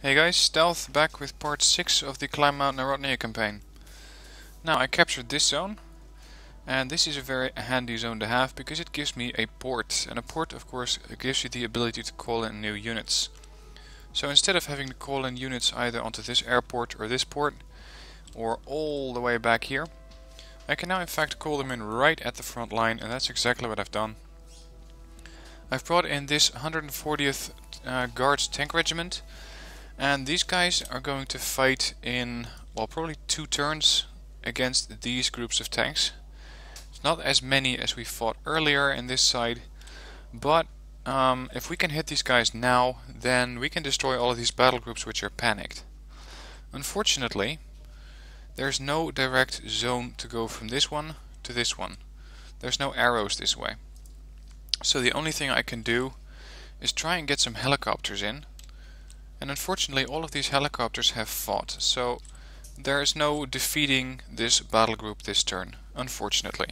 Hey guys, Stealth back with part 6 of the Climb Mount Narodnaya campaign. Now I captured this zone, and this is a very handy zone to have because it gives me a port, and a port of course gives you the ability to call in new units. So instead of having to call in units either onto this airport or this port, or all the way back here, I can now in fact call them in right at the front line, and that's exactly what I've done. I've brought in this 140th Guards Tank Regiment, and these guys are going to fight in, well, probably 2 turns against these groups of tanks. It's not as many as we fought earlier in this side, but if we can hit these guys now, then we can destroy all of these battle groups which are panicked. Unfortunately, there's no direct zone to go from this one to this one. There's no arrows this way. So the only thing I can do is try and get some helicopters in. And unfortunately all of these helicopters have fought, so there is no defeating this battle group this turn, unfortunately.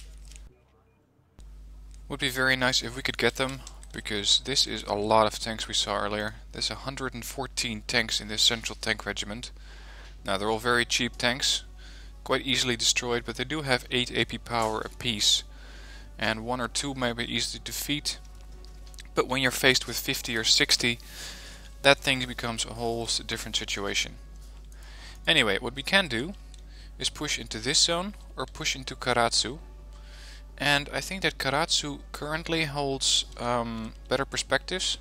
Would be very nice if we could get them, because this is a lot of tanks we saw earlier. There's 114 tanks in this central tank regiment. Now they're all very cheap tanks, quite easily destroyed, but they do have 8 AP power apiece, and 1 or 2 may be easy to defeat. But when you're faced with 50 or 60, that thing becomes a whole different situation. Anyway, what we can do is push into this zone or push into Karatsu. And I think that Karatsu currently holds better perspectives.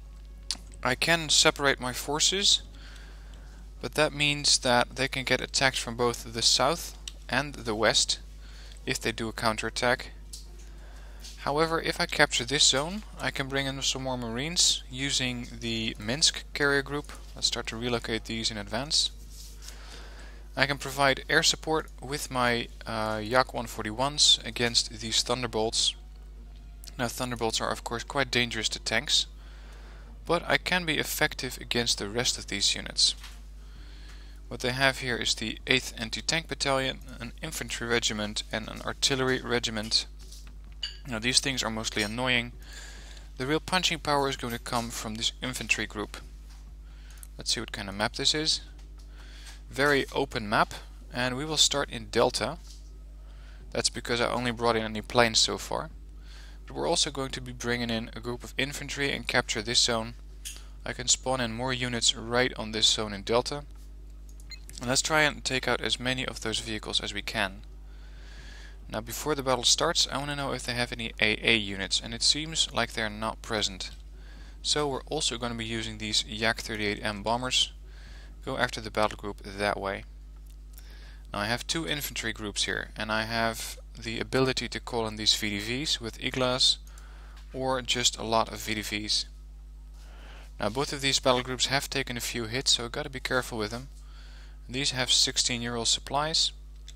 I can separate my forces, but that means that they can get attacked from both the south and the west if they do a counterattack. However, if I capture this zone, I can bring in some more marines using the Minsk carrier group. Let's start to relocate these in advance. I can provide air support with my Yak 141s against these Thunderbolts. Now Thunderbolts are of course quite dangerous to tanks, but I can be effective against the rest of these units. What they have here is the 8th Anti-Tank Battalion, an infantry regiment and an artillery regiment. Now these things are mostly annoying. The real punching power is going to come from this infantry group. Let's see what kind of map this is. Very open map, and we will start in Delta. That's because I only brought in any planes so far. But we're also going to be bringing in a group of infantry and capture this zone. I can spawn in more units right on this zone in Delta. And let's try and take out as many of those vehicles as we can. Now before the battle starts, I want to know if they have any AA units, and it seems like they're not present. So we're also going to be using these Yak 38M bombers. Go after the battle group that way. Now I have 2 infantry groups here, and I have the ability to call in these VDVs with Iglas, or just a lot of VDVs. Now both of these battle groups have taken a few hits, so I've got to be careful with them. These have 16-year-old supplies.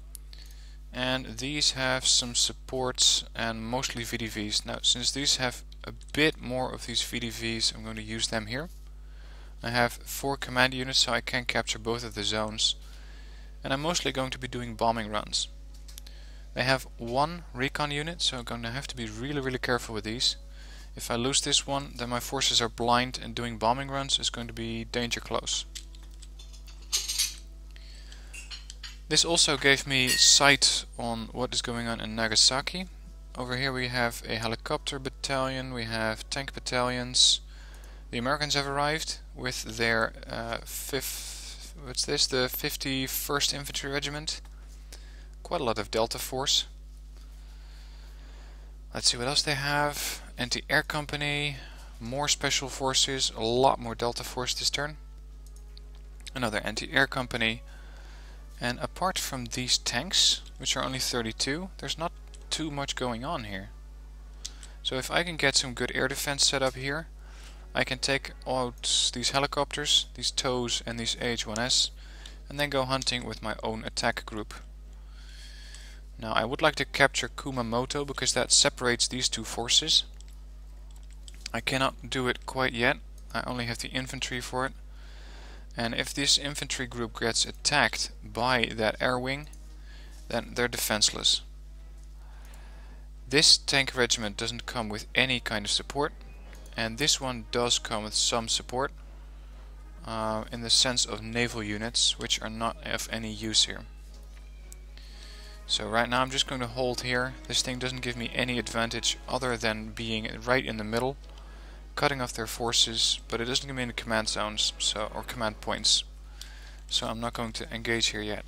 And these have some supports and mostly VDVs. Now since these have a bit more of these VDVs, I'm going to use them here. I have 4 command units, so I can capture both of the zones. And I'm mostly going to be doing bombing runs. They have 1 recon unit, so I'm going to have to be really careful with these. If I lose this one, then my forces are blind, and doing bombing runs is going to be danger close. This also gave me sight on what is going on in Nagasaki. Over here we have a helicopter battalion, we have tank battalions. The Americans have arrived with their the 51st Infantry Regiment. Quite a lot of Delta Force. Let's see what else they have. Anti-Air Company, more Special Forces, a lot more Delta Force this turn. Another Anti-Air Company. And apart from these tanks, which are only 32, there's not too much going on here. So if I can get some good air defense set up here, I can take out these helicopters, these TOWs and these AH-1S, and then go hunting with my own attack group. Now I would like to capture Kumamoto because that separates these 2 forces. I cannot do it quite yet, I only have the infantry for it. And if this infantry group gets attacked by that air wing, then they're defenseless. This tank regiment doesn't come with any kind of support, and this one does come with some support. in the sense of naval units, which are not of any use here. So right now I'm just going to hold here. This thing doesn't give me any advantage other than being right in the middle, cutting off their forces, but it doesn't give me any command zones, or command points. So I'm not going to engage here yet.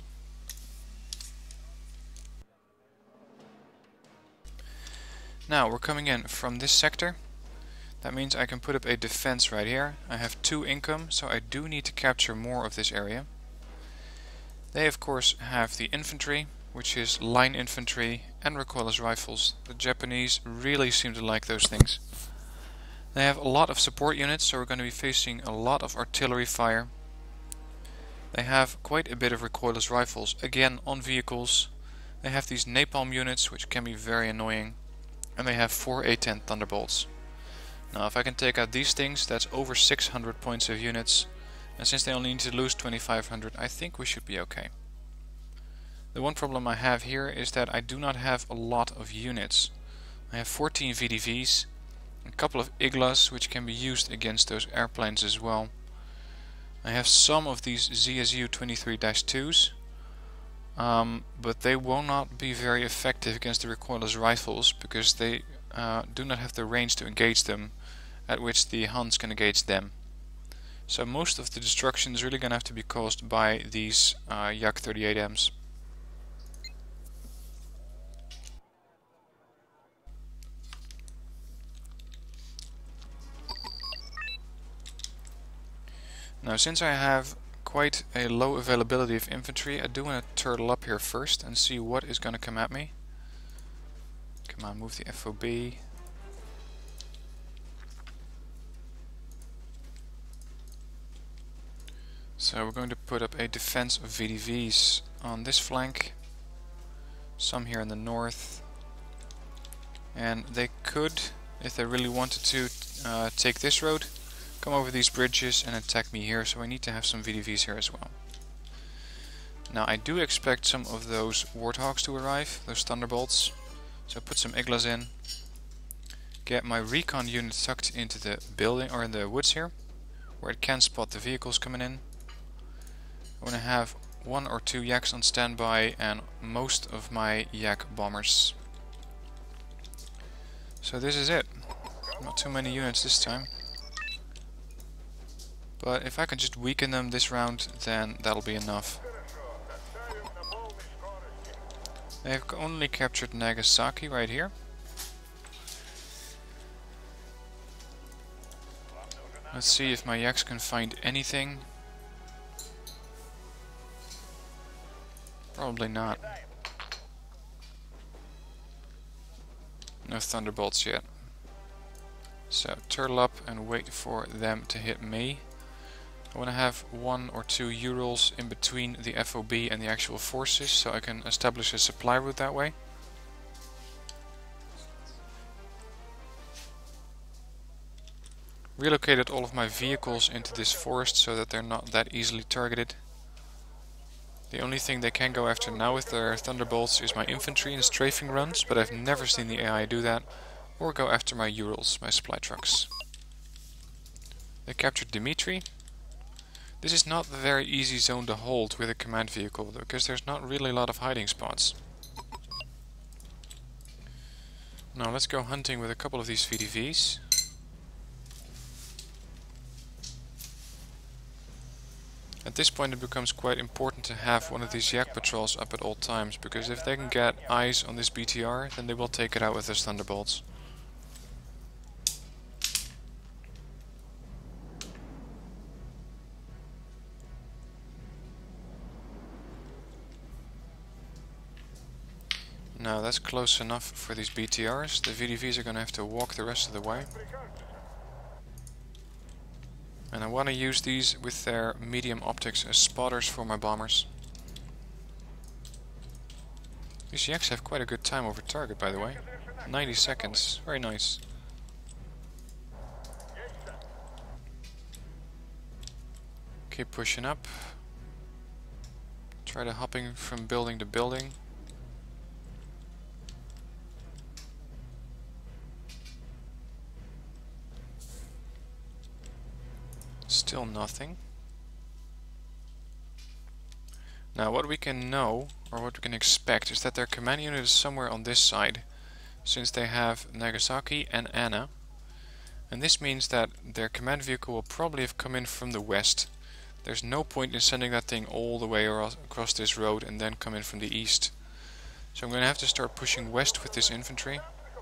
Now we're coming in from this sector. That means I can put up a defense right here. I have 2 income, so I do need to capture more of this area. They of course have the infantry, which is line infantry and recoilless rifles. The Japanese really seem to like those things. They have a lot of support units, so we're going to be facing a lot of artillery fire. They have quite a bit of recoilless rifles, again on vehicles. They have these napalm units, which can be very annoying. And they have 4 A-10 Thunderbolts. Now if I can take out these things, that's over 600 points of units. And since they only need to lose 2500, I think we should be okay. The one problem I have here is that I do not have a lot of units. I have 14 VDVs, a couple of Iglas which can be used against those airplanes as well. I have some of these ZSU 23-2s, but they will not be very effective against the recoilless rifles because they do not have the range to engage them, at which the Huns can engage them. So most of the destruction is really going to have to be caused by these Yak 38Ms. Now since I have quite a low availability of infantry, I do want to turtle up here first and see what is going to come at me. Come on, move the FOB. So we're going to put up a defense of VDVs on this flank, some here in the north, and they could, if they really wanted to, take this road, come over these bridges and attack me here, so I need to have some VDVs here as well. Now I do expect some of those Warthogs to arrive, those Thunderbolts, so put some Iglas in, get my recon unit tucked into the building or in the woods here, where it can spot the vehicles coming in. I want to have 1 or 2 Yaks on standby and most of my Yak bombers. So this is it. Not too many units this time. But if I can just weaken them this round, then that'll be enough. They've only captured Nagasaki right here. Let's see if my Yaks can find anything. Probably not. No Thunderbolts yet. So turtle up and wait for them to hit me. I want to have 1 or 2 Urals in between the FOB and the actual forces, so I can establish a supply route that way. Relocated all of my vehicles into this forest so that they're not that easily targeted. The only thing they can go after now with their Thunderbolts is my infantry in strafing runs, but I've never seen the AI do that, or go after my Urals, my supply trucks. They captured Dimitri. This is not a very easy zone to hold with a command vehicle, because there's not really a lot of hiding spots. Now let's go hunting with a couple of these VDVs. At this point it becomes quite important to have one of these Yak patrols up at all times, because if they can get eyes on this BTR, then they will take it out with those Thunderbolts. Now that's close enough for these BTRs. The VDVs are going to have to walk the rest of the way. And I want to use these with their medium optics as spotters for my bombers. These Yaks have quite a good time over target, by the way. 90 seconds, very nice. Keep pushing up. Try to hopping from building to building. Still nothing. Now what we can know, or what we can expect, is that their command unit is somewhere on this side, since they have Nagasaki and Anna. And this means that their command vehicle will probably have come in from the west. There's no point in sending that thing all the way across this road and then come in from the east. So I'm going to have to start pushing west with this infantry.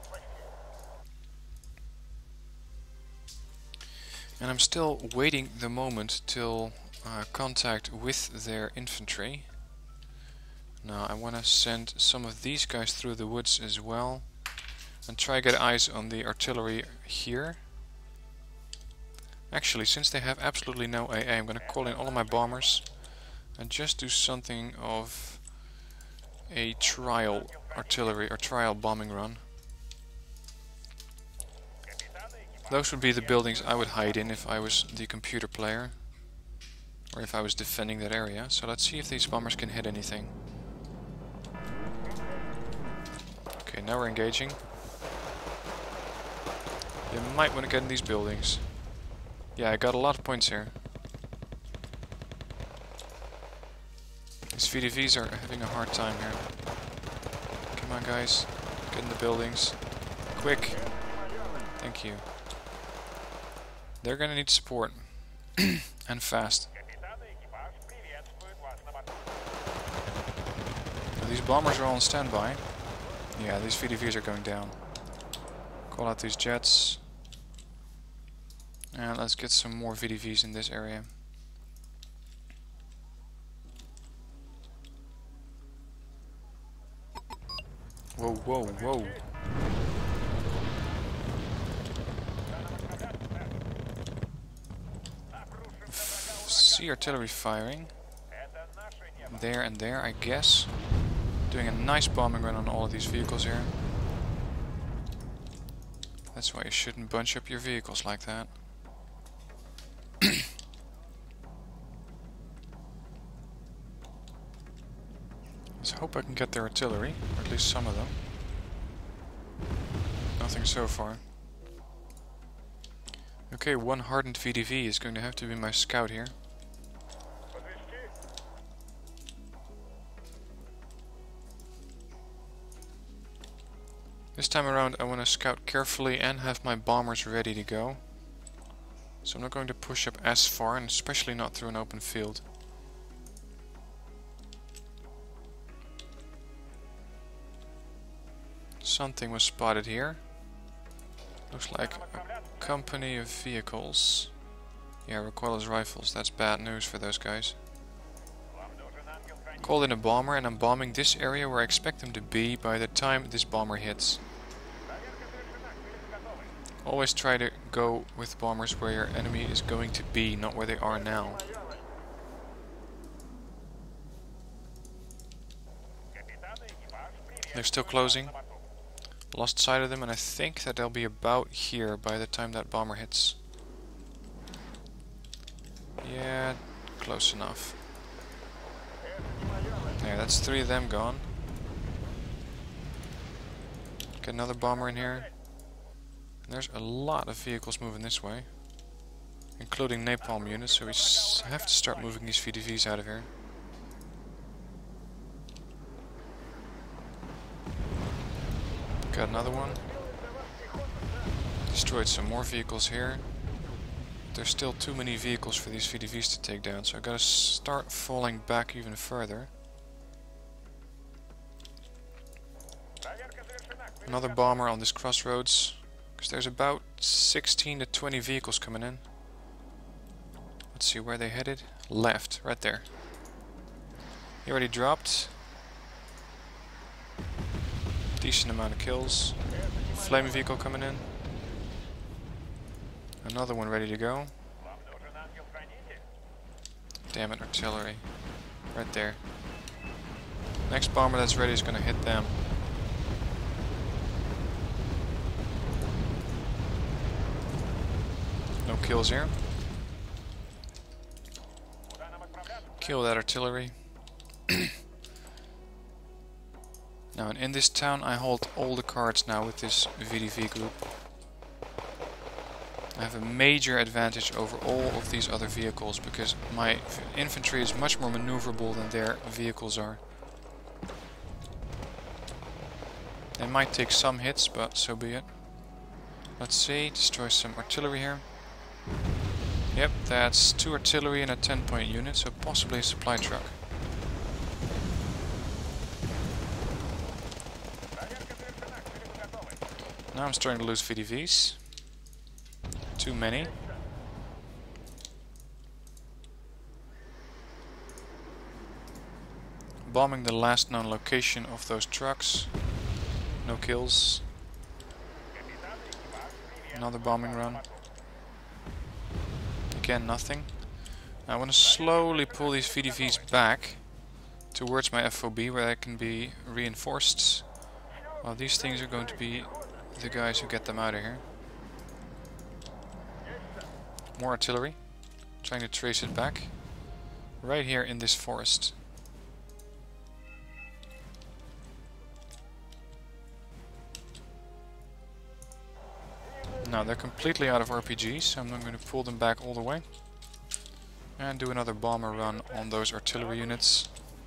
And I'm still waiting the moment till contact with their infantry. Now I want to send some of these guys through the woods as well and try to get eyes on the artillery here. Actually, since they have absolutely no AA, I'm going to call in all of my bombers and just do something of a trial artillery or trial bombing run. Those would be the buildings I would hide in if I was the computer player, or if I was defending that area. So let's see if these bombers can hit anything. Okay, now we're engaging. You might want to get in these buildings. Yeah, I got a lot of points here. These VDVs are having a hard time here. Come on guys, get in the buildings. Quick! Thank you. They're gonna need support. And fast. Now, these bombers are all on standby. Yeah, these VDVs are going down. Call out these jets. And let's get some more VDVs in this area. Whoa, whoa, whoa. See artillery firing. There and there, I guess. Doing a nice bombing run on all of these vehicles here. That's why you shouldn't bunch up your vehicles like that. Let's hope I can get their artillery, or at least some of them. Nothing so far. Okay, one hardened VDV is going to have to be my scout here. This time around I want to scout carefully and have my bombers ready to go. So I'm not going to push up as far, and especially not through an open field. Something was spotted here. Looks like a company of vehicles. Yeah, recoilless rifles. That's bad news for those guys. Called in a bomber and I'm bombing this area where I expect them to be by the time this bomber hits. Always try to go with bombers where your enemy is going to be, not where they are now. They're still closing. Lost sight of them, and I think that they'll be about here by the time that bomber hits. Yeah, close enough. Yeah, that's 3 of them gone. Get another bomber in here. And there's a lot of vehicles moving this way, including napalm units, so we have to start moving these VDVs out of here. Got another one. Destroyed some more vehicles here. There's still too many vehicles for these VDVs to take down, so I gotta start falling back even further. Another bomber on this crossroads, because there's about 16 to 20 vehicles coming in. Let's see where they headed. Left, right there. He already dropped. Decent amount of kills. Flame vehicle coming in. Another one ready to go. Damn it, artillery. Right there. Next bomber that's ready is going to hit them. No kills here. Kill that artillery. Now, and in this town I hold all the cards now with this VDV group. I have a major advantage over all of these other vehicles because my infantry is much more maneuverable than their vehicles are. They might take some hits, but so be it. Let's see, destroy some artillery here. Yep, that's 2 artillery and a 10-point unit, so possibly a supply truck. Now I'm starting to lose VDVs. Too many. Bombing the last known location of those trucks. No kills. Another bombing run. Again, nothing. I want to slowly pull these VDVs back towards my FOB where they can be reinforced. Well, these things are going to be the guys who get them out of here. More artillery. Trying to trace it back. Right here in this forest. Now they're completely out of RPGs, so I'm not going to pull them back all the way. And do another bomber run on those artillery units.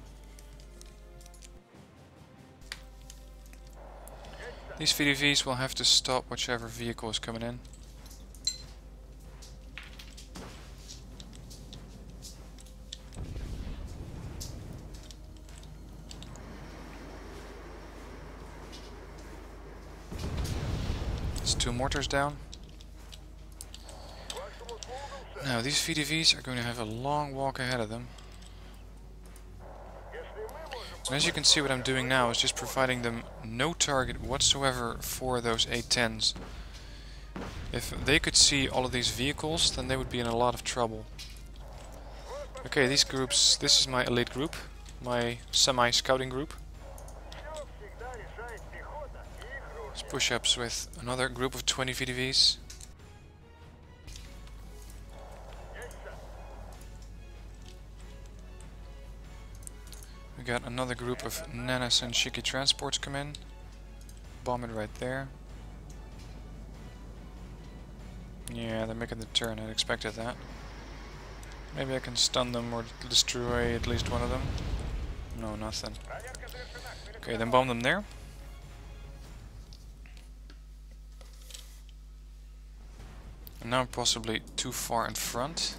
These VDVs will have to stop whichever vehicle is coming in. It's 2 mortars down. Now these VDVs are going to have a long walk ahead of them. And as you can see, what I'm doing now is just providing them no target whatsoever for those A-10s. If they could see all of these vehicles, then they would be in a lot of trouble. Okay, these groups, this is my elite group, my semi-scouting group. Let's push ups with another group of 20 VDVs. We got another group of Nanas and Shiki transports come in. Bomb it right there. Yeah, they're making the turn. I expected that. Maybe I can stun them or destroy at least one of them. No, nothing. Okay, then bomb them there. And now I'm possibly too far in front.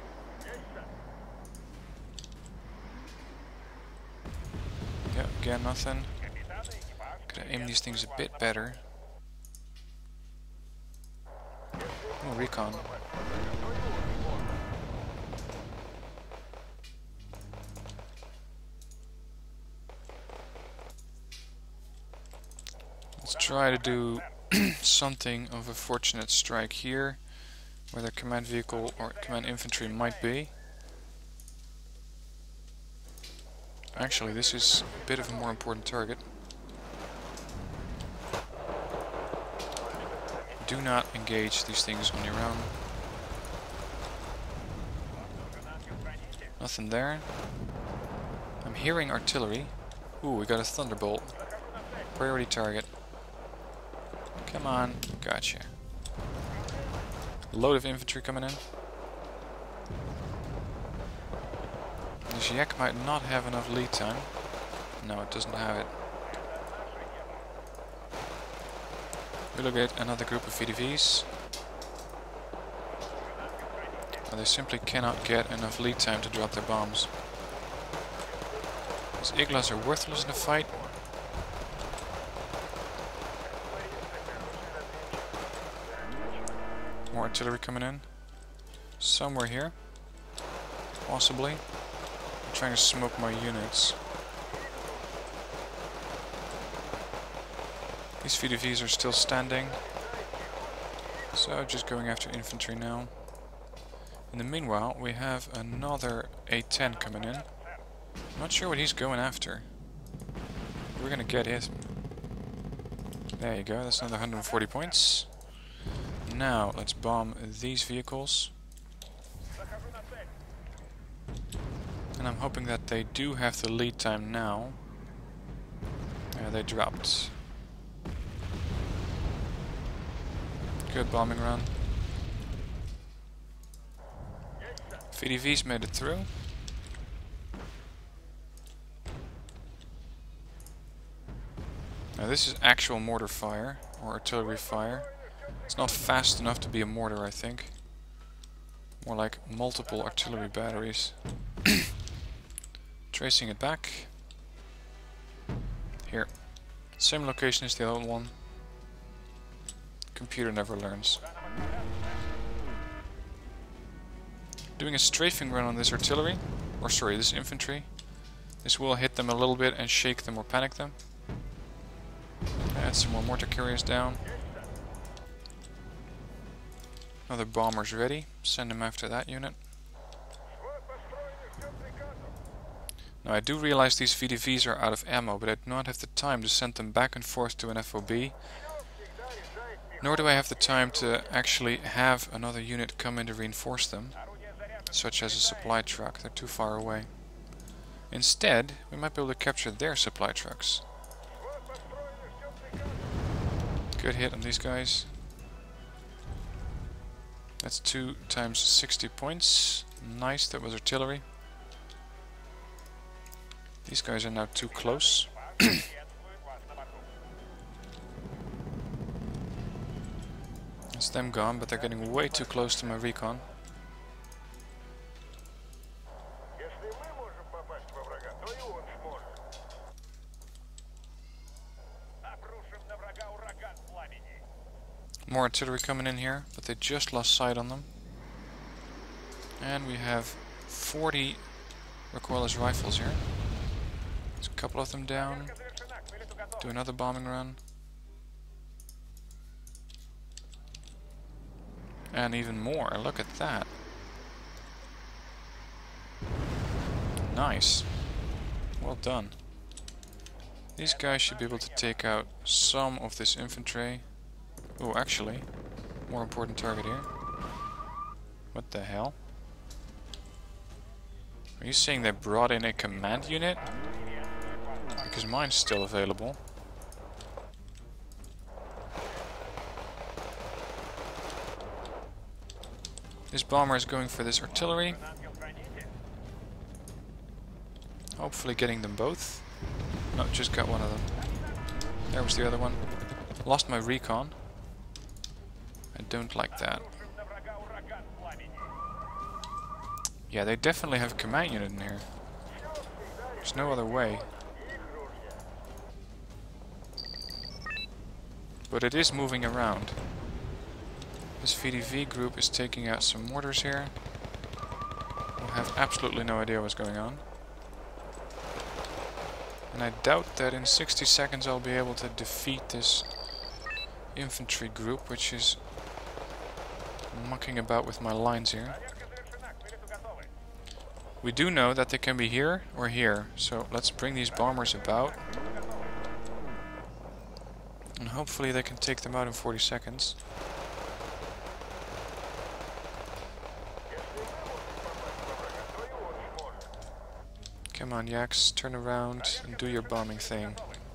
Yeah, again nothing. Could I aim these things a bit better? Oh, recon. Let's try to do something of a fortunate strike here, where the command vehicle or command infantry might be. Actually, this is a bit of a more important target. Do not engage these things on your own. Nothing there. I'm hearing artillery. Ooh, we got a thunderbolt. Priority target. Come on, gotcha. Load of infantry coming in. This yak might not have enough lead time. No, it doesn't have it. Relocate another group of VDVs. They simply cannot get enough lead time to drop their bombs. These Iglas are worthless in a fight. More artillery coming in. Somewhere here. Possibly. I'm trying to smoke my units. These VDVs are still standing. So just going after infantry now. In the meanwhile, we have another A-10 coming in. Not sure what he's going after. We're gonna get it. There you go, that's another 140 points. Now, let's bomb these vehicles. And I'm hoping that they do have the lead time now. Yeah, they dropped. Good bombing run. VDVs made it through. Now this is actual mortar fire, or artillery fire. It's not fast enough to be a mortar, I think. More like multiple artillery batteries. Tracing it back. Here. Same location as the old one. Computer never learns. Doing a strafing run on this artillery, or sorry, this infantry. This will hit them a little bit and shake them or panic them. Add some more mortar carriers down. Another bomber's ready. Send him after that unit. Now I do realize these VDVs are out of ammo, but I do not have the time to send them back and forth to an FOB. Nor do I have the time to actually have another unit come in to reinforce them, such as a supply truck. They're too far away. Instead, we might be able to capture their supply trucks. Good hit on these guys. That's 2 times 60 points. Nice, that was artillery. These guys are now too close. It's them gone, but they're getting way too close to my recon. More artillery coming in here, but they just lost sight on them. And we have 40 recoilless rifles here. There's a couple of them down. Do another bombing run. And even more, look at that. Nice. Well done. These guys should be able to take out some of this infantry. Oh, actually, more important target here. What the hell? Are you saying they brought in a command unit? Because mine's still available. This bomber is going for this artillery. Hopefully getting them both. No, just got one of them. There was the other one. Lost my recon. I don't like that. Yeah, they definitely have a command unit in here. There's no other way. But it is moving around. This VDV group is taking out some mortars here. I have absolutely no idea what's going on. And I doubt that in 60 seconds I'll be able to defeat this infantry group, which is mucking about with my lines here. We do know that they can be here or here, so let's bring these bombers about. And hopefully they can take them out in 40 seconds. Come on, Yaks, turn around and do your bombing thing.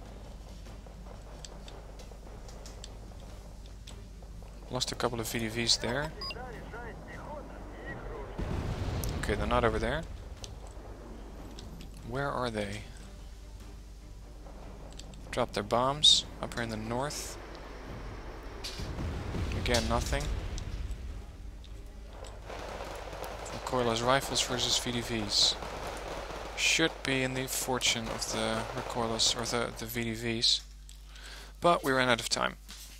Lost a couple of VDVs there. Okay, they're not over there. Where are they? Dropped their bombs up here in the north. Again, nothing. Recoilless rifles versus VDVs. Should be in the fortune of the recoilless or the VDVs. But we ran out of time.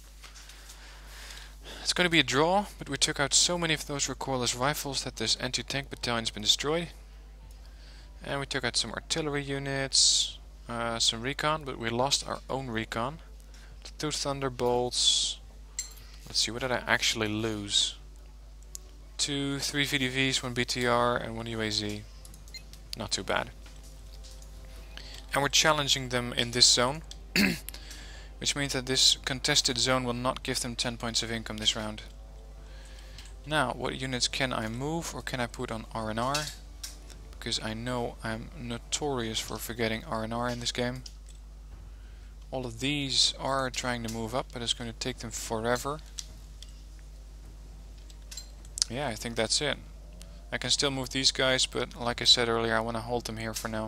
It's going to be a draw, but we took out so many of those recoilless rifles that this anti-tank battalion's been destroyed. And we took out some artillery units, some recon, but we lost our own recon. 2 thunderbolts. Let's see, what did I actually lose? 3 VDVs, 1 BTR, and 1 UAZ. Not too bad. And we're challenging them in this zone. Which means that this contested zone will not give them 10 points of income this round. Now, what units can I move or can I put on R&R? Because I know I'm notorious for forgetting R&R in this game. All of these are trying to move up, but it's going to take them forever. Yeah, I think that's it. I can still move these guys, but like I said earlier, I want to hold them here for now.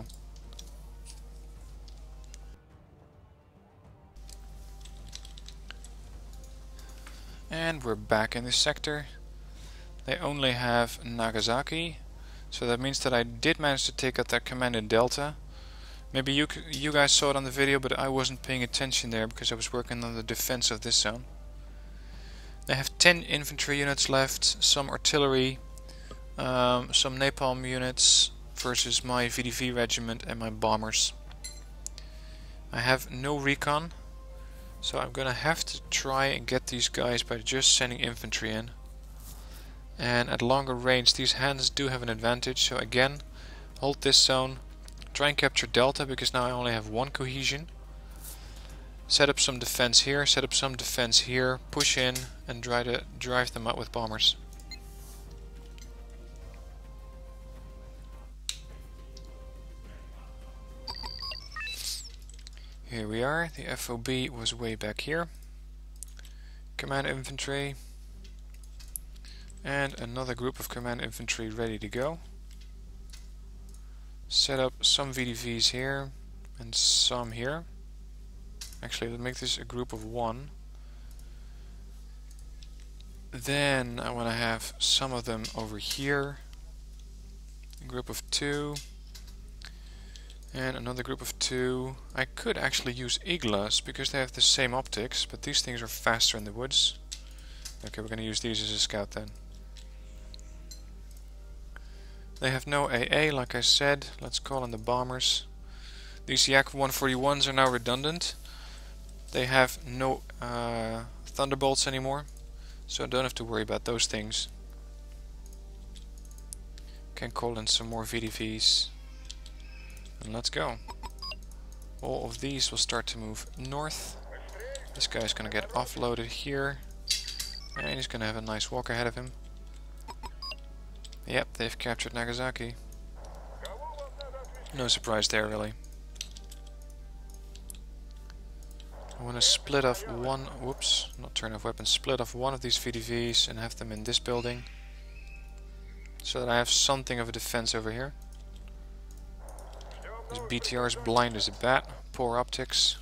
And we're back in this sector. They only have Nagasaki, so that means that I did manage to take out that command in Delta. Maybe you guys saw it on the video, but I wasn't paying attention there because I was working on the defense of this zone. They have 10 infantry units left, some artillery, some napalm units versus my VDV regiment and my bombers. I have no recon, so I'm gonna have to try and get these guys by just sending infantry in. And at longer range these hands do have an advantage, so again, hold this zone, try and capture Delta because now I only have one cohesion. Set up some defense here, set up some defense here, push in and try to drive them out with bombers. Here we are, the FOB was way back here. Command infantry. And another group of command infantry ready to go. Set up some VDVs here and some here. Actually, let's make this a group of 1. Then I want to have some of them over here. A group of 2. And another group of 2. I could actually use Iglas because they have the same optics, but these things are faster in the woods. Okay, we're going to use these as a scout then. They have no AA, like I said. Let's call in the bombers. These Yak 141s are now redundant. They have no Thunderbolts anymore, so I don't have to worry about those things. Can call in some more VDVs. And let's go. All of these will start to move north. This guy's gonna get offloaded here. And he's gonna have a nice walk ahead of him. Yep, they've captured Nagasaki. No surprise there, really. I want to split off one, whoops, not turn off weapons, split off one of these VDVs and have them in this building. So that I have something of a defense over here. This BTR is blind as a bat, poor optics.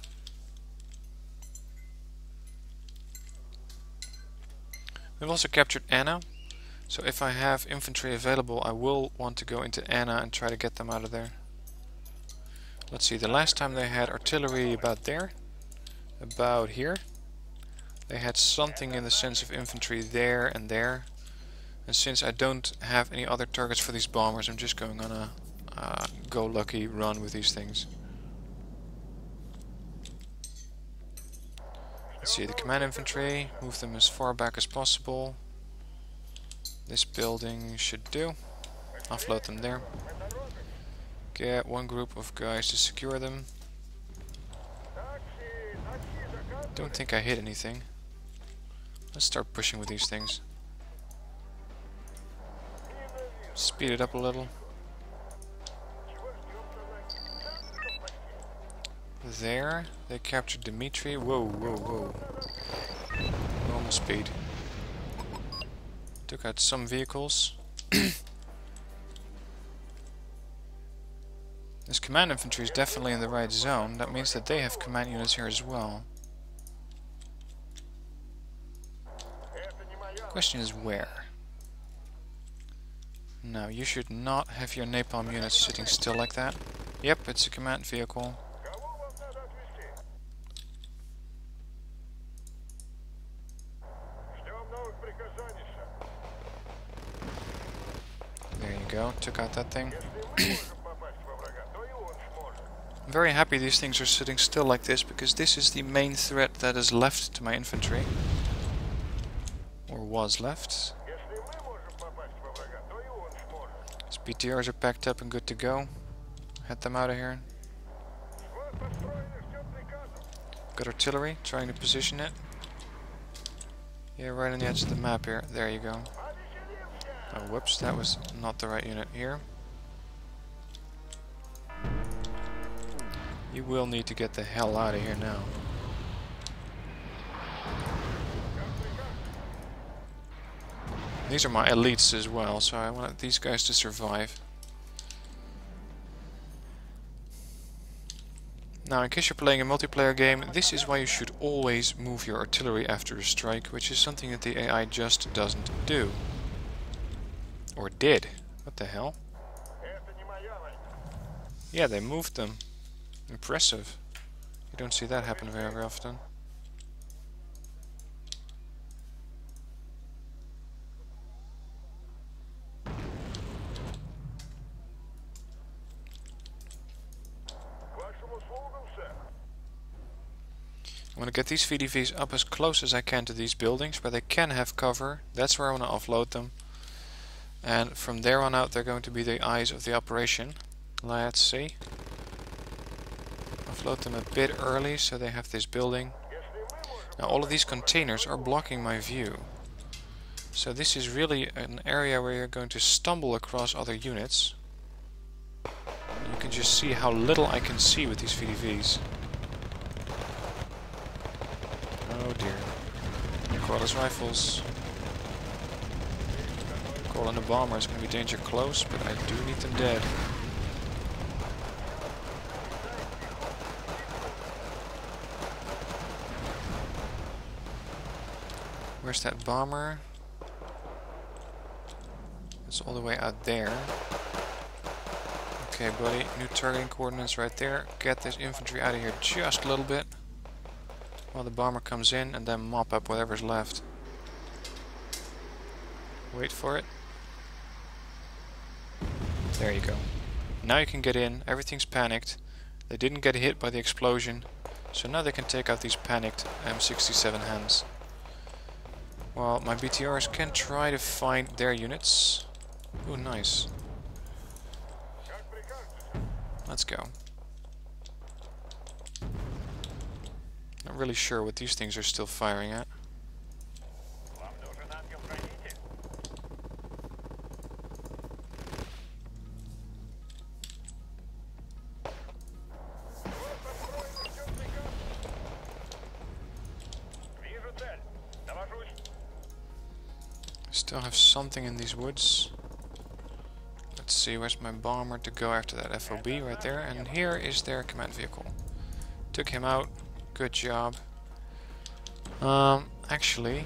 We've also captured Anna. So if I have infantry available, I will want to go into Anna and try to get them out of there. Let's see, the last time they had artillery about there. About here. They had something in the sense of infantry there and there. And since I don't have any other targets for these bombers, I'm just going on a go lucky run with these things. Let's see, the command infantry, move them as far back as possible. This building should do. Offload them there. Get one group of guys to secure them. Don't think I hit anything. Let's start pushing with these things. Speed it up a little. There, they captured Dimitri. Whoa, whoa, whoa. Normal speed. Took out some vehicles. This command infantry is definitely in the right zone. That means that they have command units here as well. Question is where? No, you should not have your napalm units sitting still like that. Yep, it's a command vehicle. There you go, took out that thing. I'm very happy these things are sitting still like this, because this is the main threat that is left to my infantry. Or was left. These BTRs are packed up and good to go. Head them out of here. Got artillery, trying to position it. Yeah, right on the edge of the map here. There you go. Oh, whoops, that was not the right unit here. You will need to get the hell out of here now. These are my elites as well, so I want these guys to survive. Now, in case you're playing a multiplayer game, this is why you should always move your artillery after a strike, which is something that the AI just doesn't do. Or did. What the hell? Yeah, they moved them. Impressive. You don't see that happen very often. I'm going to get these VDVs up as close as I can to these buildings, where they can have cover. That's where I want to offload them. And from there on out, they're going to be the eyes of the operation. Let's see. Offload them a bit early, so they have this building. Now all of these containers are blocking my view. So this is really an area where you're going to stumble across other units. You can just see how little I can see with these VDVs. Oh dear. Crawler's rifles. Calling a bomber is going to be danger close, but I do need them dead. Where's that bomber? It's all the way out there. Okay, buddy. New targeting coordinates right there. Get this infantry out of here just a little bit while the bomber comes in, and then mop up whatever's left. Wait for it. There you go. Now you can get in. Everything's panicked. They didn't get hit by the explosion, so now they can take out these panicked M67 hands. Well, my BTRs can try to find their units. Ooh, nice. Let's go. Not really sure what these things are still firing at. Still have something in these woods. Let's see, where's my bomber to go after that FOB right there? And here is their command vehicle. Took him out. Good job. Actually,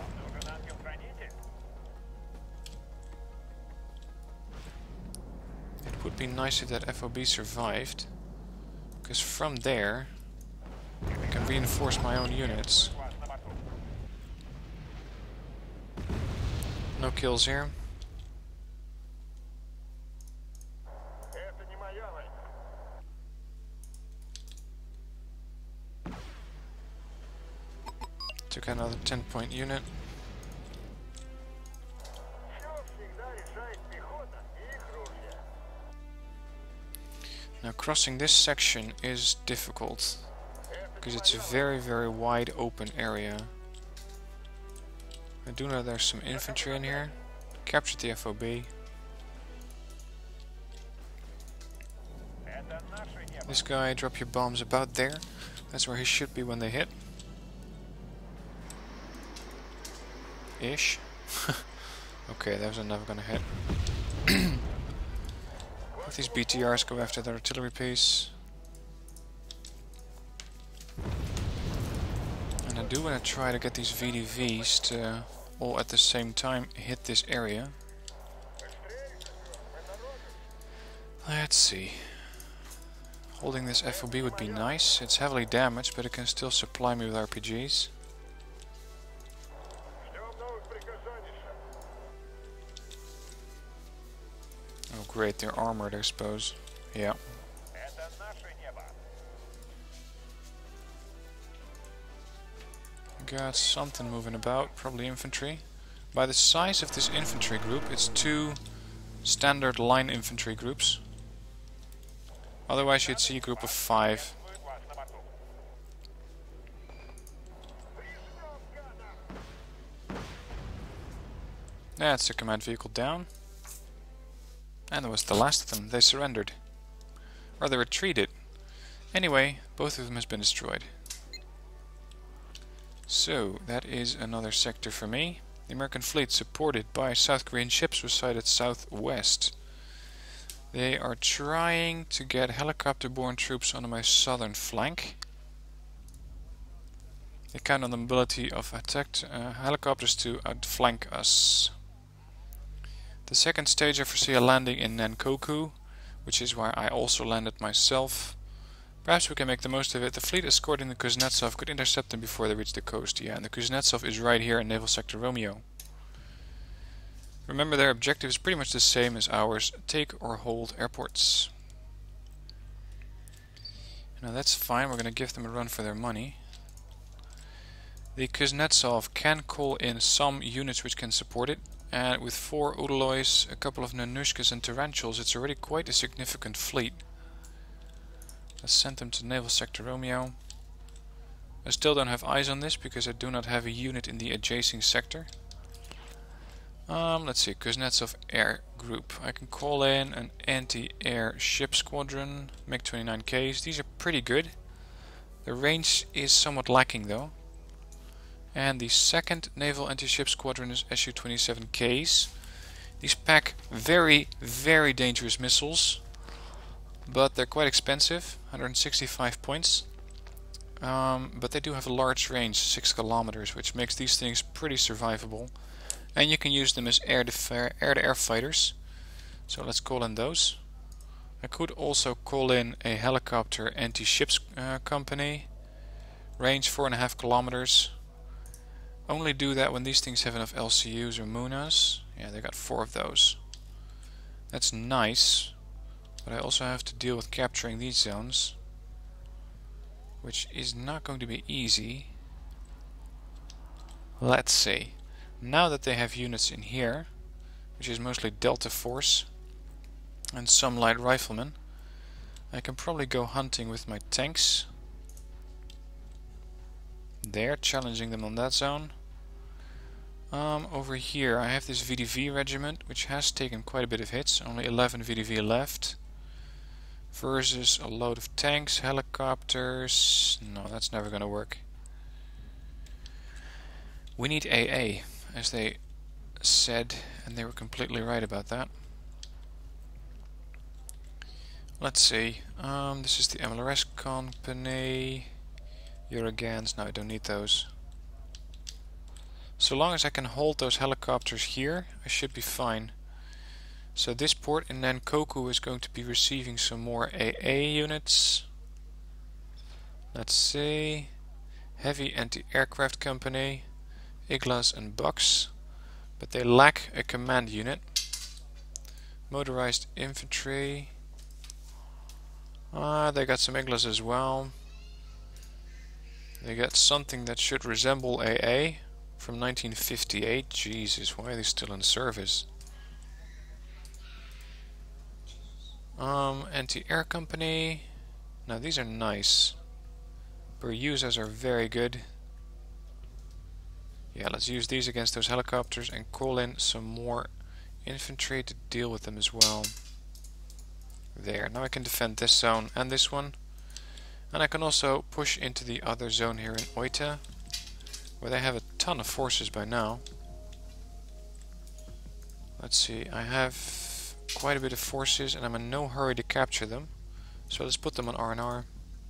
it would be nice if that FOB survived, because from there I can reinforce my own units. No kills here. Took another 10-point unit. Now crossing this section is difficult, because it's a very, very wide open area. I do know there's some infantry in here. Captured the FOB. This guy, drop your bombs about there. That's where he should be when they hit. Ish. Okay, that was never gonna hit. If these BTRs go after the artillery piece. And I do want to try to get these VDVs to all at the same time hit this area. Let's see. Holding this FOB would be nice. It's heavily damaged, but it can still supply me with RPGs. Oh great, they're armored, I suppose. Yeah. Got something moving about, probably infantry. By the size of this infantry group, it's 2 standard line infantry groups. Otherwise you'd see a group of 5. That's the command vehicle down. And that was the last of them. They surrendered. Or they retreated. Anyway, both of them has been destroyed. So, that is another sector for me. The American fleet, supported by South Korean ships, was sighted southwest. They are trying to get helicopter-borne troops onto my southern flank. They count on the ability of attacked helicopters to outflank us. The second stage I foresee a landing in Nankoku, which is where I also landed myself. Perhaps we can make the most of it. The fleet escorting the Kuznetsov could intercept them before they reach the coast. Yeah, and the Kuznetsov is right here in Naval Sector Romeo. Remember, their objective is pretty much the same as ours. Take or hold airports. Now that's fine, we're going to give them a run for their money. The Kuznetsov can call in some units which can support it. And with 4 Udalois, a couple of Nanushkas and Tarantulas, it's already quite a significant fleet. Let's send them to Naval Sector Romeo. I still don't have eyes on this because I do not have a unit in the adjacent sector. Let's see, Kuznetsov Air Group. I can call in an anti-air ship squadron, MiG-29Ks. These are pretty good. The range is somewhat lacking though. And the second naval anti-ship squadron is Su-27Ks. These pack very, very dangerous missiles, but they're quite expensive, 165 points. But they do have a large range, 6 kilometers, which makes these things pretty survivable. And you can use them as air-to-air fighters. So let's call in those. I could also call in a helicopter anti-ships company. Range 4.5 kilometers. Only do that when these things have enough LCUs or Munas. Yeah, they got 4 of those. That's nice. But I also have to deal with capturing these zones, which is not going to be easy. Let's see. Now that they have units in here, which is mostly Delta Force and some light riflemen, I can probably go hunting with my tanks. There, challenging them on that zone. Over here I have this VDV regiment, which has taken quite a bit of hits, only 11 VDV left. Versus a load of tanks, helicopters. No, that's never gonna work. We need AA, as they said, and they were completely right about that. Let's see. This is the MLRS company. Uragans. No, I don't need those. So long as I can hold those helicopters here, I should be fine. So this port in Nankoku is going to be receiving some more AA units. Let's see. Heavy anti-aircraft company, Iglas and Bucks, but they lack a command unit. Motorized infantry. They got some Iglas as well. They got something that should resemble AA from 1958. Jesus, why are they still in service? Anti-air company. Now these are nice. Beryuzas are very good. Yeah, let's use these against those helicopters and call in some more infantry to deal with them as well. There, now I can defend this zone and this one. And I can also push into the other zone here in Oita, where they have a ton of forces by now. Let's see, I have quite a bit of forces and I'm in no hurry to capture them. So let's put them on R&R.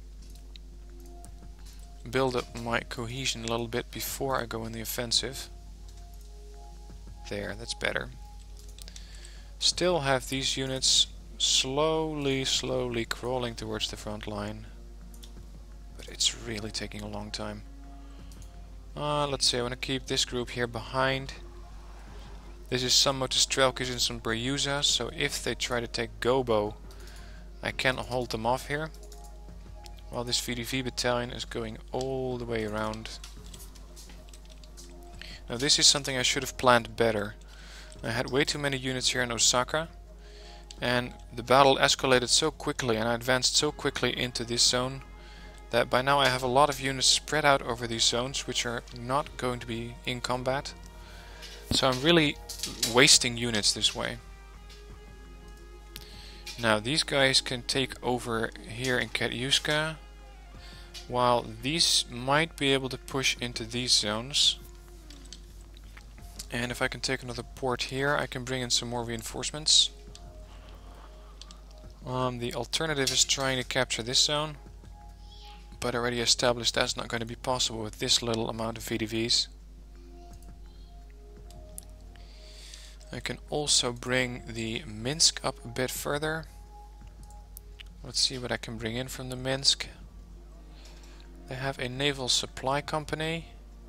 Build up my cohesion a little bit before I go in the offensive. There, that's better. Still have these units slowly crawling towards the front line. But it's really taking a long time. Let's see, I want to keep this group here behind. This is some Motostrelkis and some Beryuzas, so if they try to take Gobo, I can hold them off here. While this VDV battalion is going all the way around. Now this is something I should have planned better. I had way too many units here in Osaka, and the battle escalated so quickly and I advanced so quickly into this zone that by now I have a lot of units spread out over these zones which are not going to be in combat. So I'm really wasting units this way. Now these guys can take over here in Katyuska, while these might be able to push into these zones. And if I can take another port here, I can bring in some more reinforcements. The alternative is trying to capture this zone, but I already established that's not going to be possible with this little amount of VDVs. I can also bring the Minsk up a bit further. Let's see what I can bring in from the Minsk. They have a naval supply company.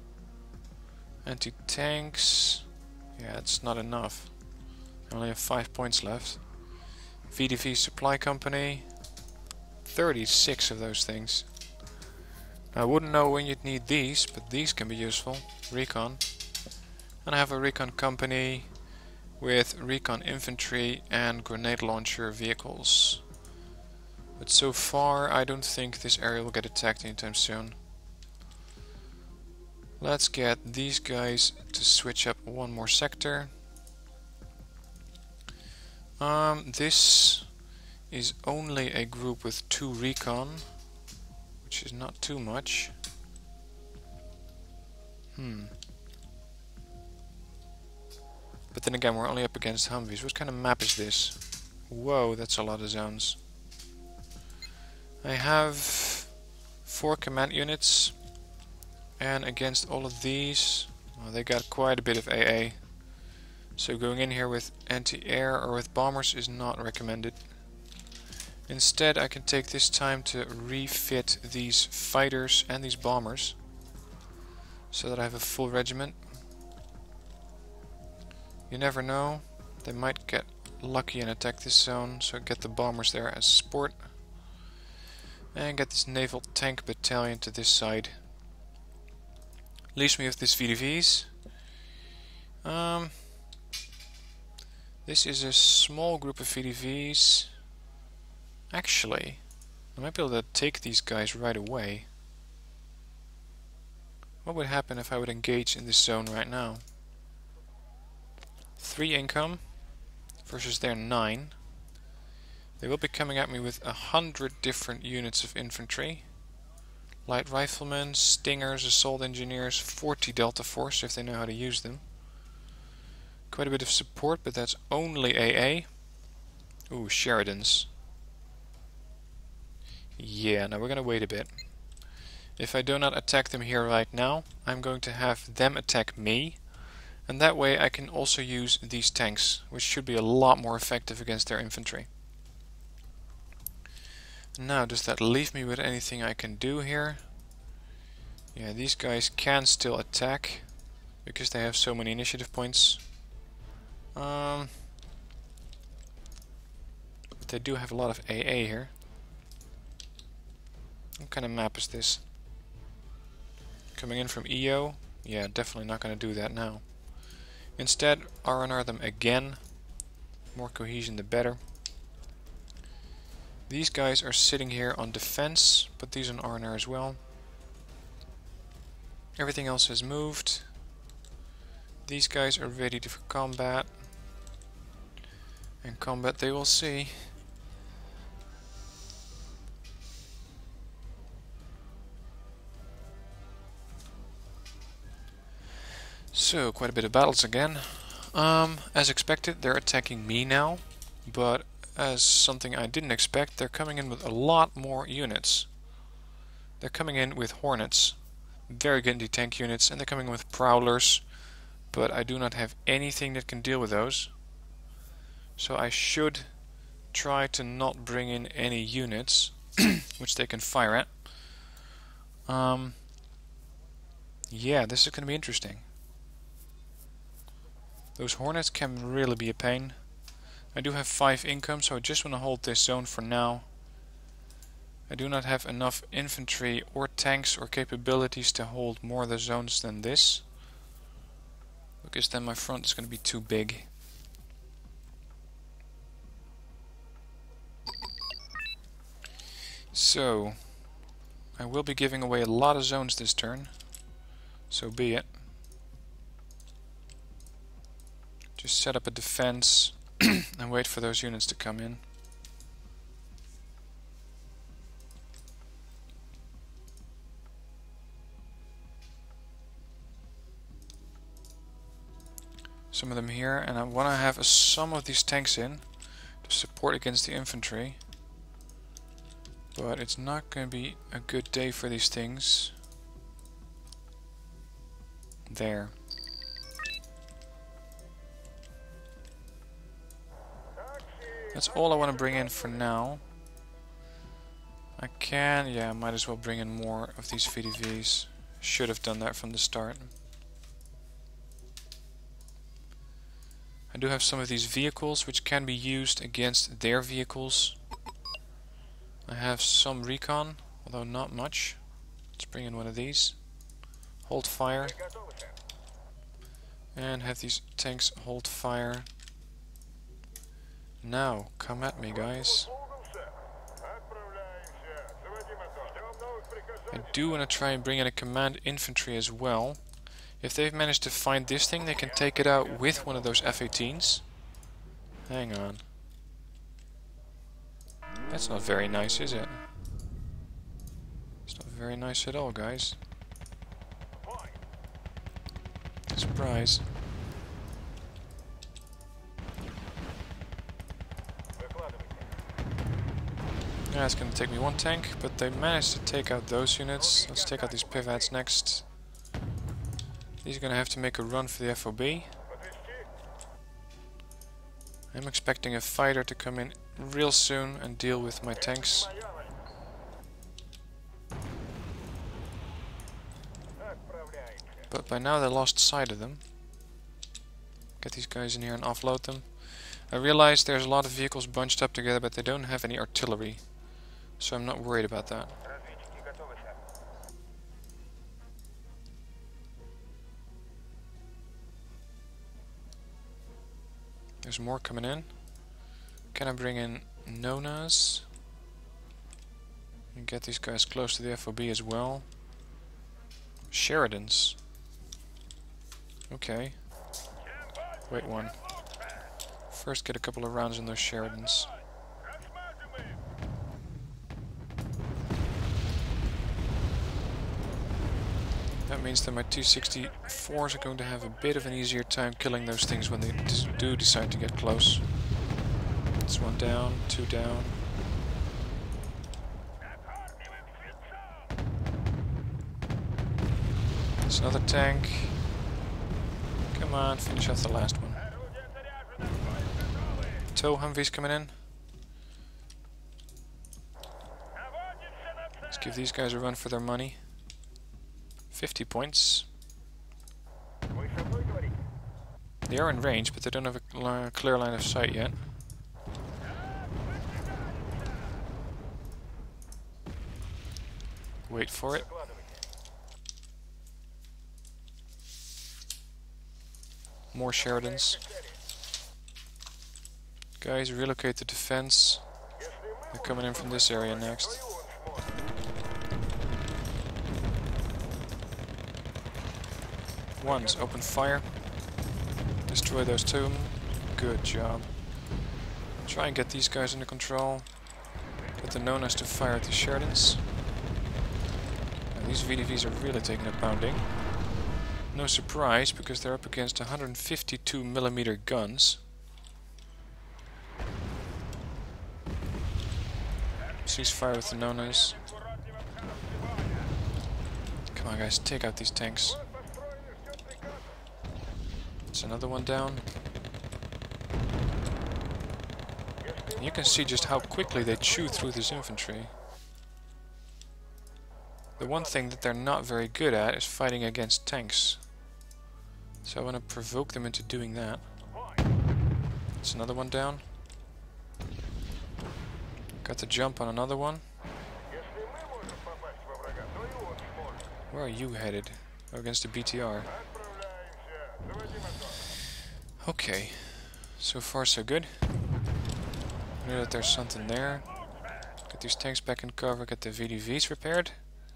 Anti-tanks. Yeah, it's not enough. I only have 5 points left. VDV supply company. 36 of those things. I wouldn't know when you'd need these, but these can be useful. Recon. And I have a recon company with recon infantry and grenade launcher vehicles. But so far I don't think this area will get attacked anytime soon. Let's get these guys to switch up one more sector. This is only a group with 2 recon, which is not too much. But then again, we're only up against Humvees. What kind of map is this? Whoa, that's a lot of zones. I have 4 command units, and against all of these, well, they got quite a bit of AA. So going in here with anti-air or with bombers is not recommended. Instead, I can take this time to refit these fighters and these bombers, so that I have a full regiment. You never know, they might get lucky and attack this zone, so get the bombers there as support. And get this naval tank battalion to this side. Leaves me with this VDVs. This is a small group of VDVs. Actually, I might be able to take these guys right away. What would happen if I would engage in this zone right now? 3 income versus their 9. They will be coming at me with 100 different units of infantry. Light riflemen, stingers, assault engineers, 40 Delta Force if they know how to use them. Quite a bit of support, but that's only AA. Ooh, Sheridans. Yeah, now we're gonna wait a bit. If I do not attack them here right now, I'm going to have them attack me. And that way I can also use these tanks, which should be a lot more effective against their infantry. Now, does that leave me with anything I can do here? Yeah, these guys can still attack, because they have so many initiative points. But they do have a lot of AA here. What kind of map is this? Coming in from EO? Yeah, definitely not going to do that now. Instead, R&R them again. More cohesion the better. These guys are sitting here on defense, but these on R&R as well. Everything else has moved. These guys are ready for combat. And combat they will see. So, quite a bit of battles again. As expected, they're attacking me now, but as something I didn't expect, they're coming in with a lot more units. They're coming in with Hornets, very good anti-tank units, and they're coming in with Prowlers, but I do not have anything that can deal with those. So I should try to not bring in any units which they can fire at. Yeah, this is going to be interesting. Those Hornets can really be a pain. I do have 5 income, so I just want to hold this zone for now. I do not have enough infantry or tanks or capabilities to hold more of the zones than this, because then my front is going to be too big. So, I will be giving away a lot of zones this turn, so be it. Just set up a defense and wait for those units to come in. Some of them here, and I want to have some of these tanks in to support against the infantry. But it's not going to be a good day for these things. There. That's all I want to bring in for now. I can, yeah, I might as well bring in more of these VDVs. Should have done that from the start. I do have some of these vehicles which can be used against their vehicles. I have some recon, although not much. Let's bring in one of these. Hold fire. And have these tanks hold fire. Now, come at me, guys. I do want to try and bring in a command infantry as well. If they've managed to find this thing, they can take it out with one of those F-18s. Hang on. That's not very nice, is it? It's not very nice at all, guys. Surprise. Yeah, it's going to take me one tank, but they managed to take out those units. Let's take out these pivots next. These are going to have to make a run for the FOB. I'm expecting a fighter to come in real soon and deal with my tanks. But by now they lost sight of them. Get these guys in here and offload them. I realize there's a lot of vehicles bunched up together, but they don't have any artillery. So I'm not worried about that. There's more coming in. Can I bring in Nonas? And get these guys close to the FOB as well. Sheridans. Okay. Wait one. First get a couple of rounds on those Sheridans. That means that my T-64s are going to have a bit of an easier time killing those things when they do decide to get close. That's one down, two down. That's another tank. Come on, finish off the last one. Tow Humvees coming in. Let's give these guys a run for their money. 50 points. They are in range, but they don't have a clear line of sight yet. Wait for it. More Sheridans. Guys, relocate the defense. They're coming in from this area next. Ones, open fire. Destroy those two. Good job. Try and get these guys under control. Get the Nonas to fire at the Sheridans. Now, these VDVs are really taking a pounding. No surprise, because they're up against 152mm guns. Ceasefire with the Nonas. Come on guys, take out these tanks. That's another one down. You can see just how quickly they chew through this infantry. The one thing that they're not very good at is fighting against tanks. So I want to provoke them into doing that. That's another one down. Got the jump on another one. Where are you headed? Oh, against the BTR. Okay. So far so good. I know that there's something there. Get these tanks back in cover, get the VDVs repaired.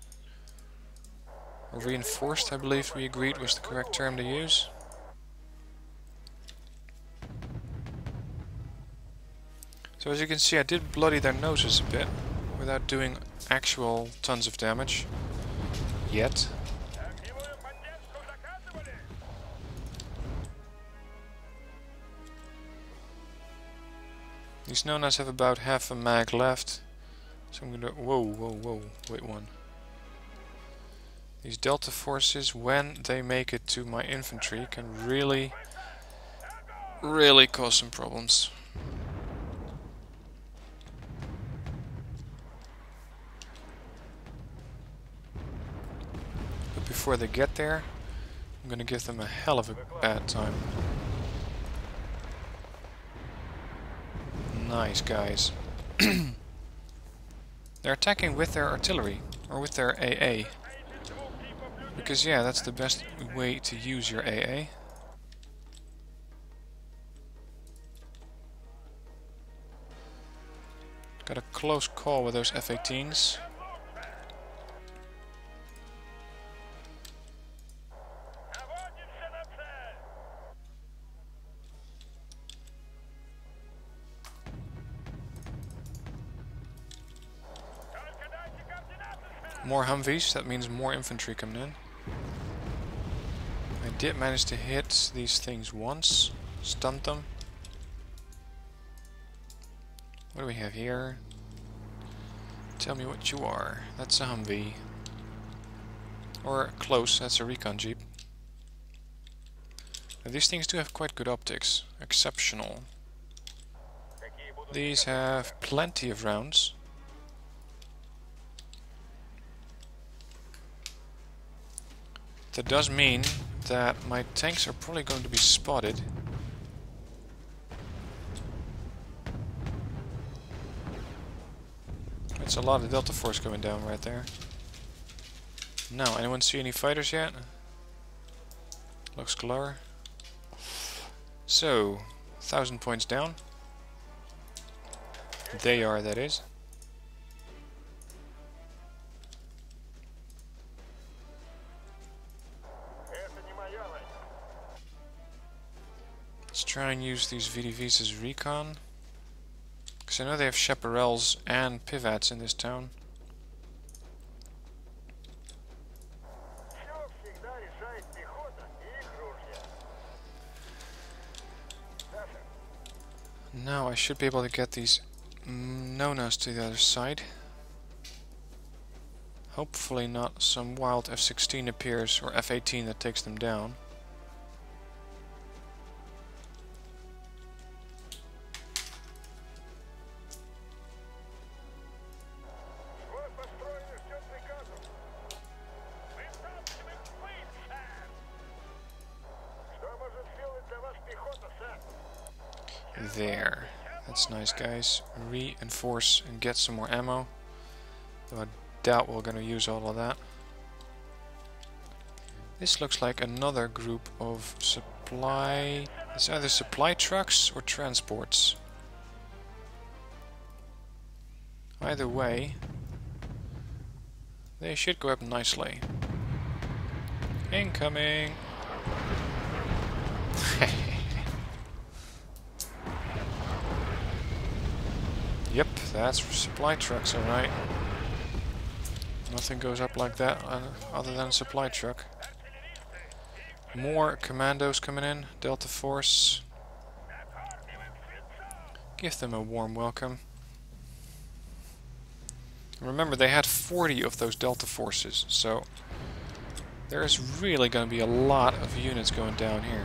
Or reinforced, I believe we agreed was the correct term to use. So as you can see, I did bloody their noses a bit, without doing actual tons of damage. Yet. These Nonas have about half a mag left. So I'm gonna... Whoa. Wait one. These Delta forces, when they make it to my infantry, can really cause some problems. But before they get there, I'm gonna give them a hell of a bad time. Nice, guys. They're attacking with their artillery, or with their AA. Because yeah, that's the best way to use your AA. Got a close call with those F-18s. More Humvees, that means more infantry coming in. I did manage to hit these things once, stunned them. What do we have here? Tell me what you are. That's a Humvee. Or close, that's a recon jeep. Now, these things do have quite good optics. Exceptional. These have plenty of rounds. That does mean that my tanks are probably going to be spotted. It's a lot of Delta Force coming down right there. Now, anyone see any fighters yet? Looks clear. So, 1,000 points down. They are, that is. Let's try and use these VDVs as recon. Because I know they have chaparrals and pivats in this town. Now I should be able to get these Nonas to the other side. Hopefully not some wild F-16 appears or F-18 that takes them down. There. That's nice, guys. Reinforce and get some more ammo. Though I doubt we're going to use all of that. This looks like another group of supply... It's either supply trucks or transports. Either way, they should go up nicely. Incoming! Yep, that's supply trucks, alright. Nothing goes up like that other than a supply truck. More commandos coming in, Delta Force. Give them a warm welcome. Remember, they had 40 of those Delta Forces, so there's really going to be a lot of units going down here.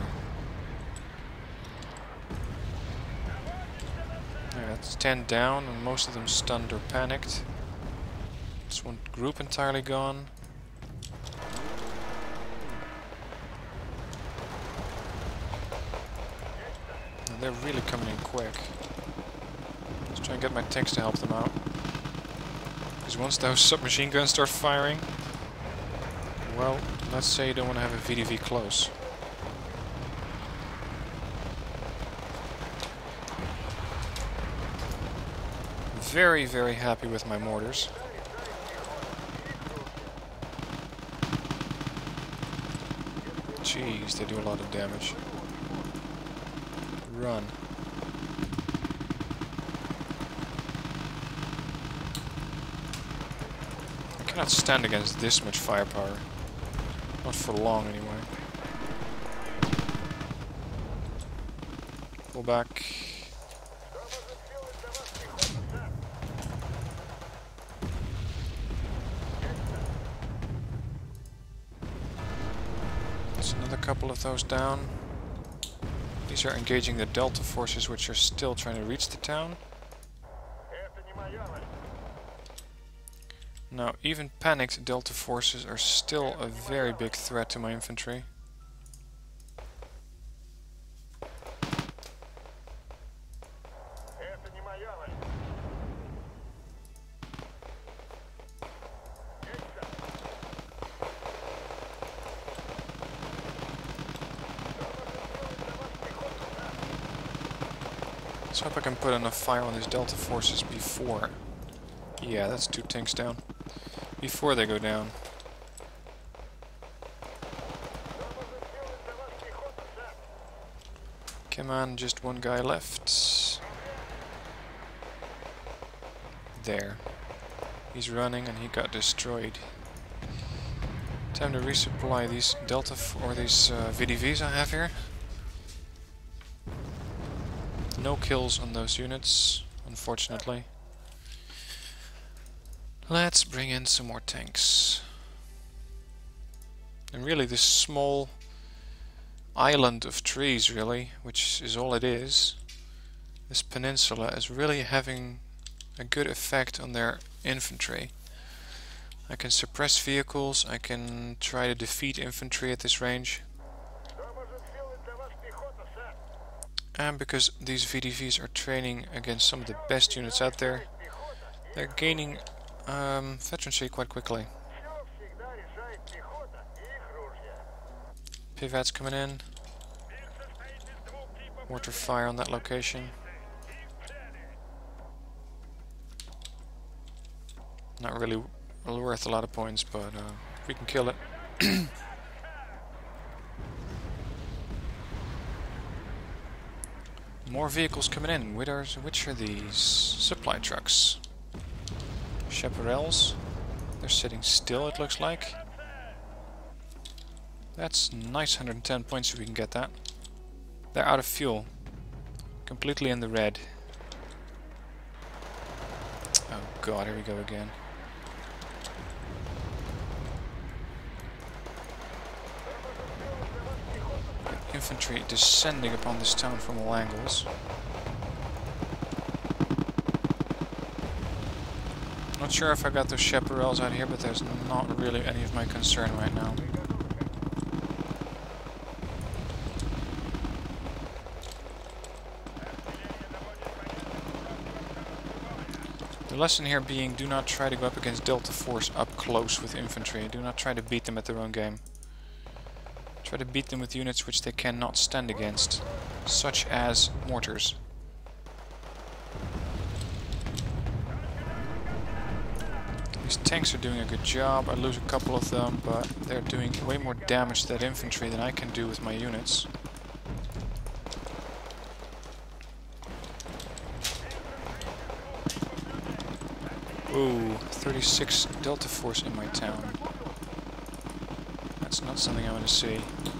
That's 10 down, and most of them stunned or panicked. This one group entirely gone. And they're really coming in quick. Let's try and get my tanks to help them out. Because once those submachine guns start firing, well, let's say you don't want to have a VDV close. Very, very happy with my mortars. Jeez, they do a lot of damage. Run. I cannot stand against this much firepower. Not for long, anyway. Pull back. Another couple of those down. These are engaging the Delta forces, which are still trying to reach the town. Now, even panicked Delta forces are still a very big threat to my infantry. Let's hope I can put enough fire on these Delta forces before... Yeah, that's 2 tanks down. Before they go down. Come on, just one guy left. There. He's running and he got destroyed. Time to resupply these these VDVs I have here. No kills on those units, unfortunately. Let's bring in some more tanks. And really this small island of trees, really, which is all it is, this peninsula, is really having a good effect on their infantry. I can suppress vehicles, I can try to defeat infantry at this range. And because these VDVs are training against some of the best units out there, they're gaining veterancy quite quickly. Pivots coming in. Mortar fire on that location. Not really worth a lot of points, but we can kill it. More vehicles coming in. Which are these? Supply trucks. Chaparrals. They're sitting still, it looks like. That's nice, 110 points if we can get that. They're out of fuel. Completely in the red. Oh god, here we go again. Infantry descending upon this town from all angles. Not sure if I got those chaparrals out here, but there's not really any of my concern right now. The lesson here being, do not try to go up against Delta Force up close with infantry. Do not try to beat them at their own game. Try to beat them with units which they cannot stand against, such as mortars. These tanks are doing a good job. I lose a couple of them, but they're doing way more damage to that infantry than I can do with my units. Ooh, 36 Delta Force in my town. That's not something I want to see.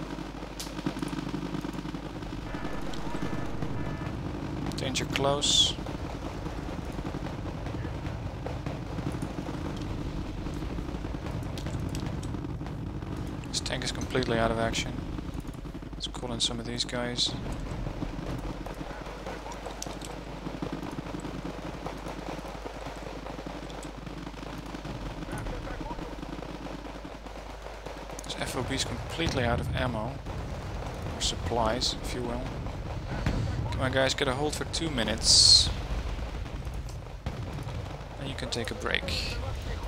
Danger close. This tank is completely out of action. Let's call in some of these guys. FOB's completely out of ammo, or supplies, if you will. Come on guys, get a hold for 2 minutes. And you can take a break.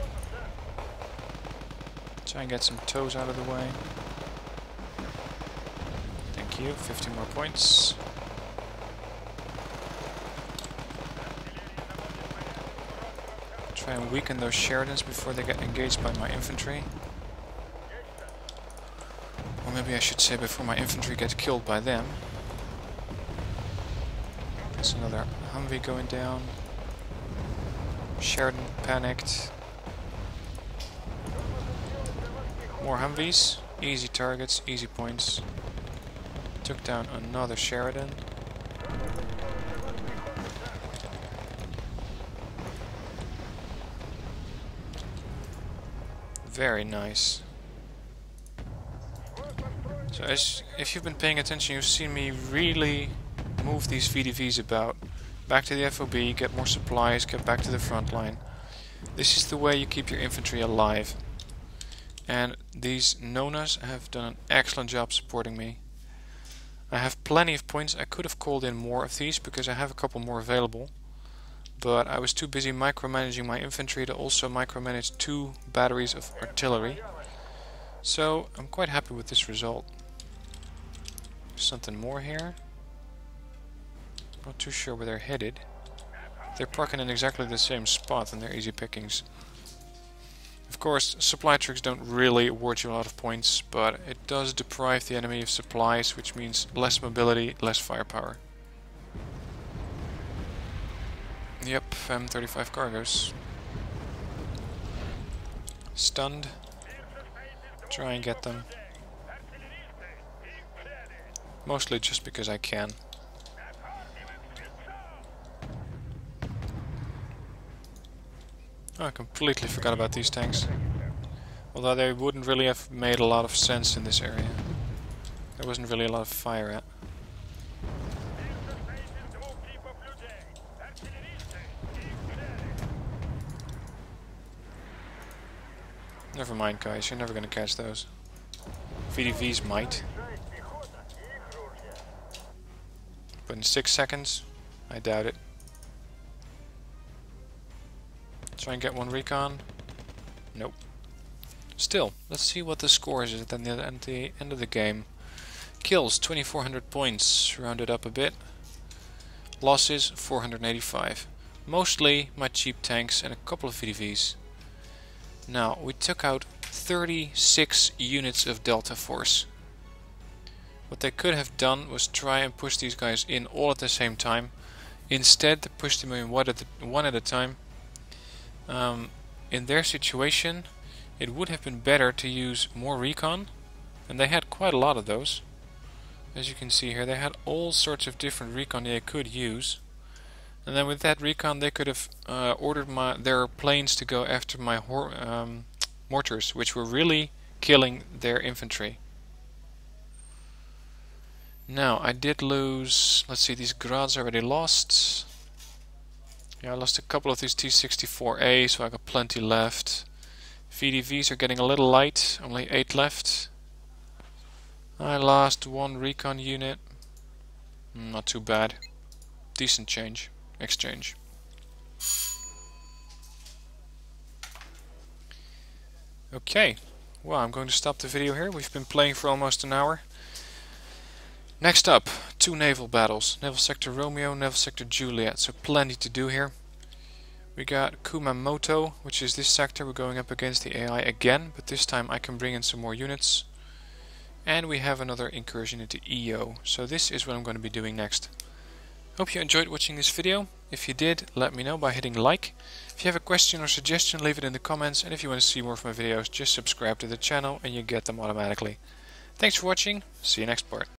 Try and get some toes out of the way. Thank you, 50 more points. Try and weaken those Sheridans before they get engaged by my infantry. Or maybe I should say before my infantry gets killed by them. There's another Humvee going down. Sheridan panicked. More Humvees. Easy targets, easy points. Took down another Sheridan. Very nice. So if you've been paying attention, you've seen me really move these VDVs about. Back to the FOB, get more supplies, get back to the front line. This is the way you keep your infantry alive. And these Nonas have done an excellent job supporting me. I have plenty of points. I could have called in more of these because I have a couple more available. But I was too busy micromanaging my infantry to also micromanage 2 batteries of artillery. So I'm quite happy with this result. Something more here. Not too sure where they're headed. They're parking in exactly the same spot and they're easy pickings. Of course, supply tricks don't really award you a lot of points, but it does deprive the enemy of supplies, which means less mobility, less firepower. Yep, M35 cargos. Stunned. Try and get them. Mostly just because I can. Oh, I completely forgot about these tanks. Although they wouldn't really have made a lot of sense in this area. There wasn't really a lot of fire at. Never mind, guys, you're never gonna catch those. VDVs might. But in 6 seconds, I doubt it. Try and get one recon. Nope. Still, let's see what the score is at the end of the game. Kills, 2400 points, rounded up a bit. Losses, 485. Mostly my cheap tanks and a couple of VDVs. Now, we took out 36 units of Delta Force. What they could have done was try and push these guys in all at the same time. Instead, they pushed them in one at a time. In their situation, it would have been better to use more recon, and they had quite a lot of those. As you can see here, they had all sorts of different recon they could use, and then with that recon they could have ordered their planes to go after my mortars, which were really killing their infantry. Now, I did lose, let's see, these Grads I already lost. Yeah, I lost a couple of these T-64A, so I got plenty left. VDVs are getting a little light, only 8 left. I lost 1 recon unit. Not too bad. Decent exchange. Okay, well, I'm going to stop the video here. We've been playing for almost an hour. Next up, 2 naval battles. Naval Sector Romeo, Naval Sector Juliet. So plenty to do here. We got Kumamoto, which is this sector. We're going up against the AI again, but this time I can bring in some more units. And we have another incursion into EO. So this is what I'm going to be doing next. Hope you enjoyed watching this video. If you did, let me know by hitting like. If you have a question or suggestion, leave it in the comments. And if you want to see more of my videos, just subscribe to the channel and you get them automatically. Thanks for watching. See you next part.